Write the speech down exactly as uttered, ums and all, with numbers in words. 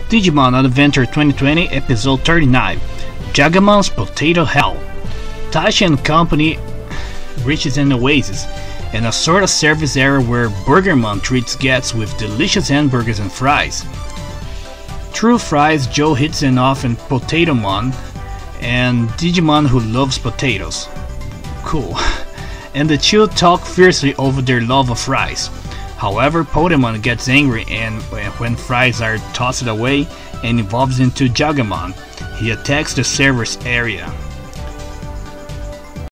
Digimon Adventure twenty twenty Episode thirty-nine, Jagamon's Potato Hell. Taishi and company reaches an oasis and a sort of service area where Burgermon treats guests with delicious hamburgers and fries. Through fries, Joe hits an off in Potatomon and Digimon who loves potatoes. Cool. And the two talk fiercely over their love of fries. However, Potamon gets angry and when fries are tossed away and evolves into Jagamon, he attacks the server's area.